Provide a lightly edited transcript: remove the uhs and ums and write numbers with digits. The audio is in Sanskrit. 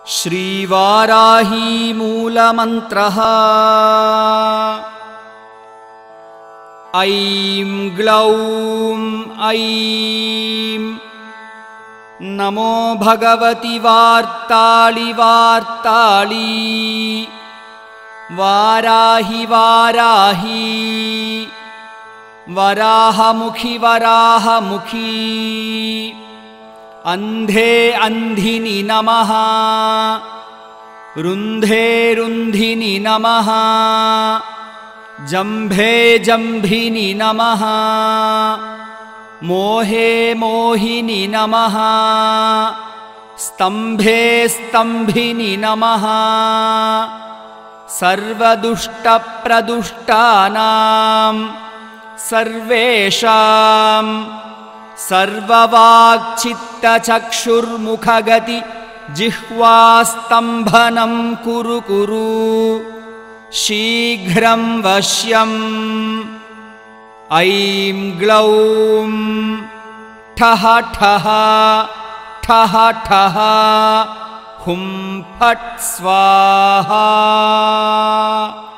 श्रीवाराही मूलमन्त्रः। ऐं ग्लौं ऐं नमो भगवति वार्ताळि वार्ताळि वाराहि वाराहि वराहमुखि वराहमुखी अन्धे अन्धिनि नमः रुन्धे रुन्धिनि नमः जम्भे जम्भिनि नमः मोहे मोहिनि नमः स्तम्भे स्तम्भिनि नमः सर्वदुष्टप्रदुष्टानां सर्वेषां सर्ववाक्चित्तचक्षुर्मुखगति जिह्वास्तम्भनं कुरु कुरु शीघ्रं वश्यम्। ऐं ग्लौं ठः ठः ठः ठः हुं फट् स्वाहा।